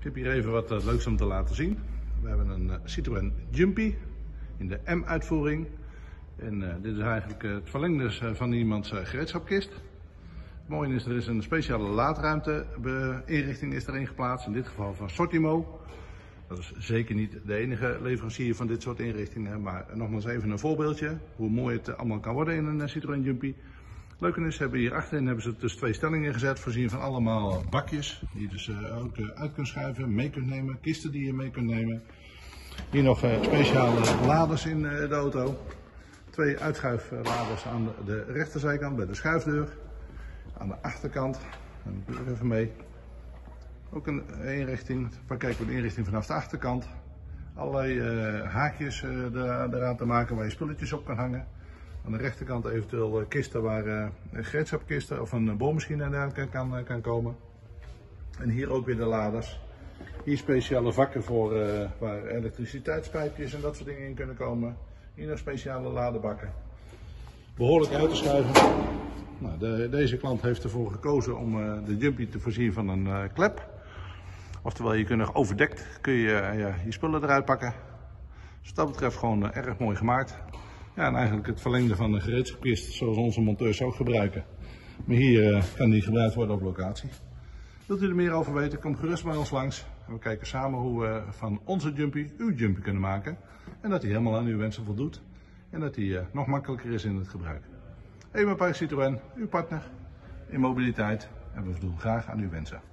Ik heb hier even wat leuks om te laten zien. We hebben een Citroën Jumpy in de M-uitvoering. En dit is eigenlijk het verlengde van iemands gereedschapkist. Het mooie is, er is een speciale laadruimte inrichting is erin geplaatst. In dit geval van Sortimo. Dat is zeker niet de enige leverancier van dit soort inrichtingen. Maar nogmaals even een voorbeeldje hoe mooi het allemaal kan worden in een Citroën Jumpy. Leuke is, hier achterin hebben ze dus twee stellingen gezet, voorzien van allemaal bakjes. Die je dus ook uit kunt schuiven, mee kunt nemen, kisten die je mee kunt nemen. Hier nog speciale laders in de auto. Twee uitschuifladers aan de rechterzijkant bij de schuifdeur. Aan de achterkant, dan doe ik er even mee. Ook een inrichting, dan kijken we de inrichting vanaf de achterkant. Allerlei haakjes eraan te maken waar je spulletjes op kan hangen. Aan de rechterkant eventueel kisten waar een gereedschapkisten of een boormachine aan kan komen. En hier ook weer de laders. Hier speciale vakken voor waar elektriciteitspijpjes en dat soort dingen in kunnen komen. Hier nog speciale ladebakken. Behoorlijk uit te schuiven. Nou, deze klant heeft ervoor gekozen om de Jumpy te voorzien van een klep. Oftewel, je kunt nog overdekt kun je spullen eruit pakken. Dus wat dat betreft gewoon erg mooi gemaakt. Ja, en eigenlijk het verlengde van een gereedschapkist zoals onze monteurs ook gebruiken. Maar hier kan die gebruikt worden op locatie. Wilt u er meer over weten, kom gerust bij ons langs. En we kijken samen hoe we van onze Jumpy uw Jumpy kunnen maken. En dat hij helemaal aan uw wensen voldoet. En dat hij nog makkelijker is in het gebruik. Evenpaar Citroën, uw partner in mobiliteit. En we voldoen graag aan uw wensen.